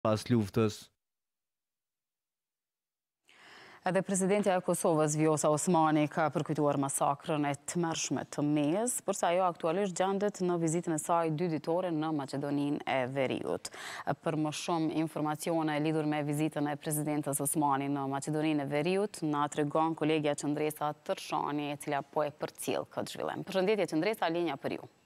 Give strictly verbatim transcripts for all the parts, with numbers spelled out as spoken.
pas luftës. Edhe presidentja e Kosovës, Vjosa Osmani, ka përkujtuar masakrën e tmerrshme të Mejës, përsa ajo aktualisht gjendet në vizitën e saj dy ditore në Maqedoninë e Veriut. Për më shumë informacione lidhur me vizitën e presidentës Osmani në Maqedoninë e Veriut, na tregon kolegja Qëndresa Tërshani, e cila po e përcjell këtë zhvillim. Përshëndetje Qëndresa, linja për ju.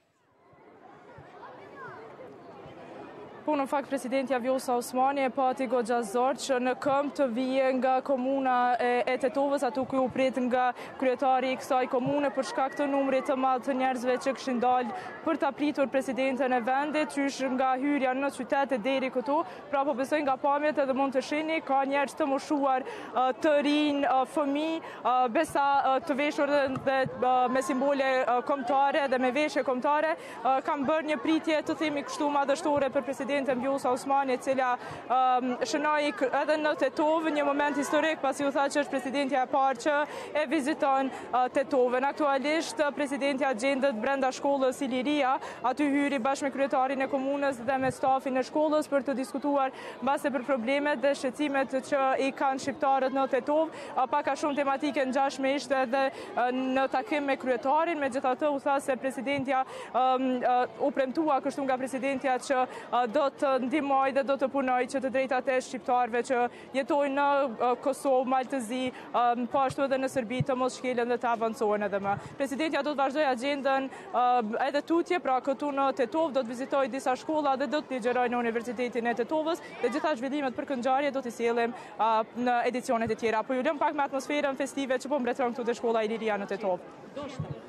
Po në fakt presidentja Vjosa Osmani e pati goxha zor që në këmbë të vije nga komuna e Tetovës, atu ku u prit nga kryetari i kësaj komune për shkak të numrit të madh të njerëzve që kishin dalë për ta pritur presidenten e vendit, qysh nga hyrja në qytet e deri këtu. Pra po besoj nga pamjet edhe mund të shihni, ka njerëz të moshuar, të rinj, fëmijë, besa të veshur dhe me simbole kombëtare dhe me veshje kombëtare, kanë bërë një pritje të themi kështu madhështore për presidenten e Vjosa Osmani, e cila um, shënoi edhe në Tetovë, një moment historik, pasi u tha që është presidentja e parë që e viziton uh, Tetovën. Aktualisht presidentja gjendet brenda shkollës Iliria, aty hyri bashkë me kryetarin e komunës dhe me stafin e shkollës për të diskutuar mbase për problemet dhe shqetësimet që i kanë shqiptarët në Tetovë. Uh, Paka shumë tematike ngjashme ishte edhe uh, në takim me kryetarin, megjithatë u tha se presidentja um, uh, u premtua kështu nga presidentja që uh, do të ndihmoj dhe do të punoj që të drejtat e shqiptarëve që jetojnë në Kosovë, Maltëzi, po ashtu edhe në Serbi të mos shkelen dhe të avancojnë edhe më. Presidentja do të vazhdoj agjendën edhe tutje, pra këtu në Tetovë do të vizitoj disa shkolla dhe do të ligjeroj në Universitetin e Tetovës dhe gjitha zhvillimet për këngjarje do të sjellim në edicionet e tjera. Po ju lëm pak me atmosferën festive që po mbretëron këtu te shkolla Iliria në Tetovë.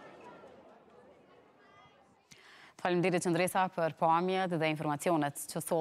Faleminderit Qëndresa për pamjet dhe informacionet që